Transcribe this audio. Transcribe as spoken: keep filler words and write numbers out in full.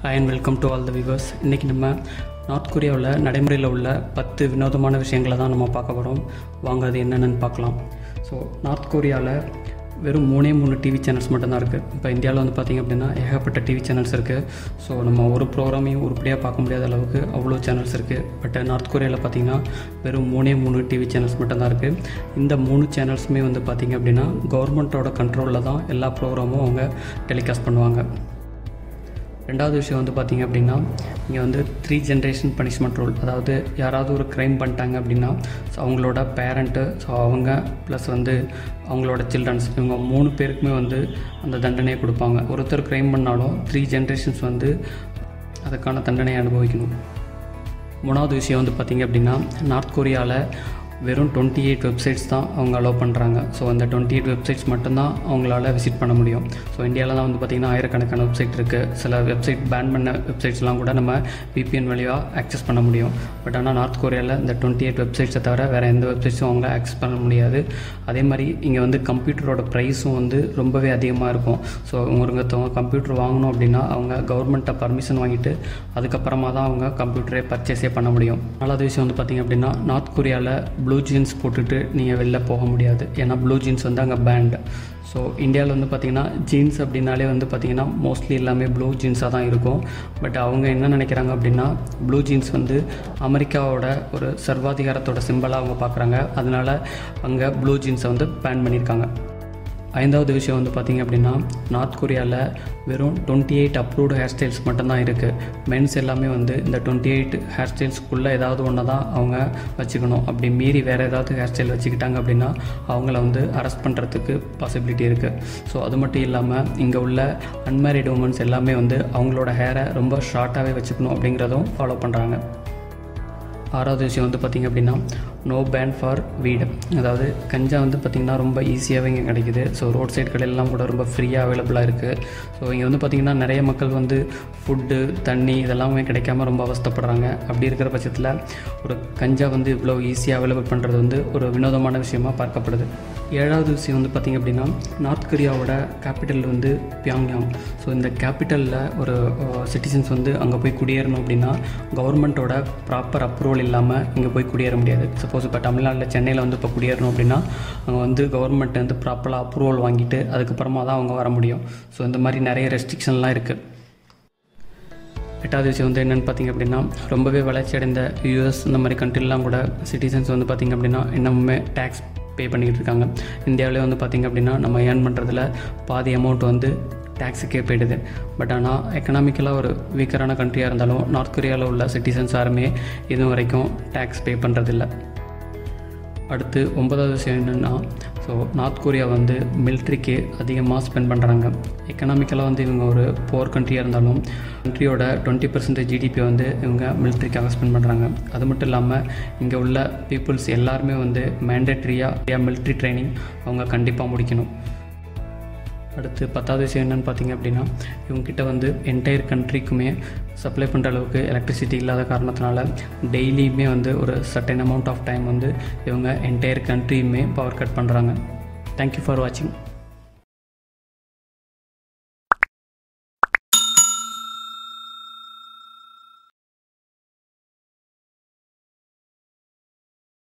Hi and welcome to all the viewers. இன்றைக்கி நம்ம north கொரியாவில் நடைமுறையில் உள்ள பத்து வினோதமான விஷயங்களை தான் நம்ம பார்க்க போகிறோம். வாங்க அது என்னென்னு பார்க்கலாம். ஸோ நார்த் கொரியாவில் வெறும் மூணே மூணு டிவி சேனல்ஸ் மட்டும்தான் இருக்குது. இப்போ இந்தியாவில் வந்து பார்த்திங்க அப்படின்னா ஏகப்பட்ட டிவி சேனல்ஸ் இருக்குது. ஸோ நம்ம ஒரு ப்ரோக்ராமையும் உருப்படியாக பார்க்க முடியாத அளவுக்கு அவ்வளோ சேனல்ஸ் இருக்குது. பட் நார்த் கொரியாவில் பார்த்திங்கன்னா வெறும் மூணே மூணு டிவி சேனல்ஸ் மட்டும்தான் இருக்குது. இந்த மூணு சேனல்ஸுமே வந்து பார்த்திங்க அப்படின்னா கவர்மெண்ட்டோட கண்ட்ரோலில் தான் எல்லா ப்ரோக்ராமும் அவங்க டெலிகாஸ்ட் பண்ணுவாங்க. ரெண்டாவது விஷயம் வந்து பார்த்திங்க அப்படின்னா இங்கே வந்து த்ரீ ஜென்ரேஷன் பனிஷ்மெண்ட் ரூல். அதாவது யாராவது ஒரு க்ரைம் பண்ணிட்டாங்க அப்படின்னா ஸோ அவங்களோட பேரண்ட்டு, ஸோ அவங்க ப்ளஸ் வந்து அவங்களோட சில்ட்ரன்ஸ், இவங்க மூணு பேருக்குமே வந்து அந்த தண்டனையை கொடுப்பாங்க. ஒருத்தர் க்ரைம் பண்ணாலும் த்ரீ ஜென்ரேஷன்ஸ் வந்து அதுக்கான தண்டனையை அனுபவிக்கணும். மூணாவது விஷயம் வந்து பார்த்திங்க அப்படின்னா நார்த் கொரியாவில் வெறும் டுவெண்ட்டி எயிட் வெப்சைட்ஸ் தான் அவங்க அலோவ் பண்ணுறாங்க. ஸோ அந்த டுவெண்ட்டி எயிட் வெப்சைட்ஸ் மட்டும்தான் அவங்களால விசிட் பண்ண முடியும். ஸோ இந்தியாவில் தான் வந்து பார்த்திங்கன்னா ஆயிரக்கணக்கான வெப்சைட் இருக்குது. சில வெப்சைட் பேன் பண்ண வெப்சைட்ஸ்லாம் கூட நம்ம விபிஎன் வழியாக ஆக்சஸ் பண்ண முடியும். பட் ஆனால் நார்த் கொரியாவில் இந்த டுவெண்ட்டி எயிட் வெப்சைட்ஸை தவிர வேறு எந்த வெப்சைட்ஸும் அவங்க ஆக்சஸ் பண்ண முடியாது. அதே மாதிரி இங்கே வந்து கம்ப்யூட்டரோட ப்ரைஸும் வந்து ரொம்பவே அதிகமாக இருக்கும். ஸோ ஒருத்தவங்க கம்ப்யூட்டர் வாங்கணும் அப்படின்னா அவங்க கவர்மெண்ட்டை பர்மிஷன் வாங்கிட்டு அதுக்கப்புறமா தான் அவங்க கம்ப்யூட்டரே பர்ச்சேஸே பண்ண முடியும். நாலாவது விஷயம் வந்து பார்த்திங்க அப்படின்னா நார்த் கொரியாவில் ப்ளூ ஜீன்ஸ் போட்டுட்டு நீங்கள் வெளில போக முடியாது. ஏன்னா ப்ளூ ஜீன்ஸ் வந்து அங்கே பேண்ட். ஸோ இந்தியாவில் வந்து பார்த்திங்கன்னா ஜீன்ஸ் அப்படின்னாலே வந்து பார்த்திங்கன்னா மோஸ்ட்லி எல்லாமே ப்ளூ ஜீன்ஸாக தான் இருக்கும். பட் அவங்க என்ன நினைக்கிறாங்க அப்படின்னா ப்ளூ ஜீன்ஸ் வந்து அமெரிக்காவோட ஒரு சர்வாதிகாரத்தோட சிம்பலாக அவங்க பார்க்குறாங்க. அதனால் அங்கே ப்ளூ ஜீன்ஸை வந்து பேன் பண்ணியிருக்காங்க. ஐந்தாவது விஷயம் வந்து பார்த்திங்க அப்படின்னா நார்த் கொரியாவில் வெறும் twenty eight approved hair styles மட்டும்தான் இருக்குது. மென்ஸ் எல்லாமே வந்து இந்த டுவெண்ட்டி எயிட் ஹேர் ஸ்டைல்ஸ்க்குள்ளே ஏதாவது ஒன்று தான் அவங்க வச்சுக்கணும். அப்படி மீறி வேறு ஏதாவது ஹேர் ஸ்டைல் வச்சுக்கிட்டாங்க அப்படின்னா அவங்கள வந்து அரெஸ்ட் பண்ணுறதுக்கு பாசிபிலிட்டி இருக்குது. ஸோ அது மட்டும் இல்லாமல் இங்கே உள்ள அன்மேரிட் உமன்ஸ் எல்லாமே வந்து அவங்களோட ஹேரை ரொம்ப ஷார்ட்டாகவே வச்சுக்கணும் அப்படிங்கிறதும் ஃபாலோ பண்ணுறாங்க. ஆறாவது விஷயம் வந்து பார்த்திங்க அப்படின்னா நோ பேன் ஃபார் வீடு. அதாவது கஞ்சா வந்து பார்த்திங்கன்னா ரொம்ப ஈஸியாகவே இங்கே கிடைக்குது. ஸோ ரோட் சைட் கடையிலலாம் கூட ரொம்ப ஃப்ரீயாக அவைலபிளாக இருக்குது. ஸோ இங்கே வந்து பார்த்திங்கன்னா நிறைய மக்கள் வந்து ஃபுட்டு, தண்ணி இதெல்லாமே கிடைக்காம ரொம்ப அவஸ்தைப்படுறாங்க. அப்படி இருக்கிற பட்சத்தில் ஒரு கஞ்சா வந்து இவ்வளோ ஈஸியாக அவைலபிள் பண்ணுறது வந்து ஒரு வினோதமான விஷயமாக பார்க்கப்படுது. ஏழாவது விஷயம் வந்து பார்த்திங்க அப்படின்னா நார்த் கொரியாவோட கேபிட்டல் வந்து பியாங்யாங். ஸோ இந்த கேபிட்டலில் ஒரு சிட்டிசன்ஸ் வந்து அங்கே போய் குடியேறணும் அப்படின்னா கவர்மெண்ட்டோட ப்ராப்பர் அப்ரூவல் இல்லாமல் இங்கே போய் குடியேற முடியாது. சப்போஸ் இப்போ தமிழ்நாட்டில் சென்னையில் வந்து இப்போ குடியேறணும் அப்படின்னா அங்கே வந்து கவர்மெண்ட் வந்து ப்ராப்பராக அப்ரூவல் வாங்கிட்டு அதுக்கப்புறமா தான் அவங்க வர முடியும். ஸோ இந்த மாதிரி நிறைய ரெஸ்ட்ரிக்ஷன்லாம் இருக்குது. எட்டாவது விஷயம் வந்து என்னென்னு பார்த்திங்க அப்படின்னா ரொம்பவே வளர்ச்சி அடைந்த யூஎஸ் இந்த மாதிரி கண்ட்ரிலாம் கூட சிட்டிசன்ஸ் வந்து பார்த்திங்க அப்படின்னா இன்னமுமே டேக்ஸ் பே பண்ணிக்கிட்டு இருக்காங்க. இந்தியாவிலே வந்து பார்த்திங்க அப்படின்னா நம்ம ஏர்ன் பண்ணுறதுல பாதி அமௌண்ட் வந்து டேக்ஸுக்கே போய்டுது. பட் ஆனால் எக்கனாமிக்கலாக ஒரு வீக்கரான கண்ட்ரியாக இருந்தாலும் நார்த் கொரியாவில் உள்ள சிட்டிசன்ஸ் யாருமே இது வரைக்கும் டேக்ஸ் பே பண்ணுறதில்ல. அடுத்து ஒன்பதாவது விஷயம் என்னென்னா ஸோ நார்த் கொரியா வந்து மிலிட்ரிக்கு அதிகமாக ஸ்பெண்ட் பண்ணுறாங்க. எக்கனாமிக்கலாக வந்து இவங்க ஒரு போர் கண்ட்ரியாக இருந்தாலும் கண்ட்ரியோட டுவெண்ட்டி பர்சன்டேஜ் ஜிடிபி வந்து இவங்க மிலிட்ரிக்காக ஸ்பெண்ட் பண்ணுறாங்க. அது மட்டும் இல்லாமல் இங்கே உள்ள பீப்புள்ஸ் எல்லாருமே வந்து மேண்டேட்ரியாக மிலிட்ரி ட்ரைனிங் அவங்க கண்டிப்பாக முடிக்கணும். அடுத்து பத்தாவது விஷயம் என்னென்னு பார்த்திங்க அப்படின்னா இவங்ககிட்ட வந்து என்டையர் கண்ட்ரிக்குமே சப்ளை பண்ணுற அளவுக்கு எலக்ட்ரிசிட்டி இல்லாத காரணத்தினால டெய்லியுமே வந்து ஒரு சர்டன் அமௌண்ட் ஆஃப் டைம் வந்து இவங்க என்டையர் கண்ட்ரியுமே பவர் கட் பண்ணுறாங்க. தேங்க்யூ ஃபார் வாட்சிங்.